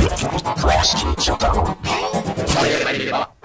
詳しき所感。我々がいれば